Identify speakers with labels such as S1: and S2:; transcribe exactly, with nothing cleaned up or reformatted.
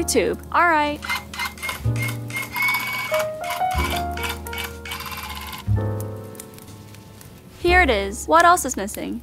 S1: YouTube. Alright. Here it is. What else is missing?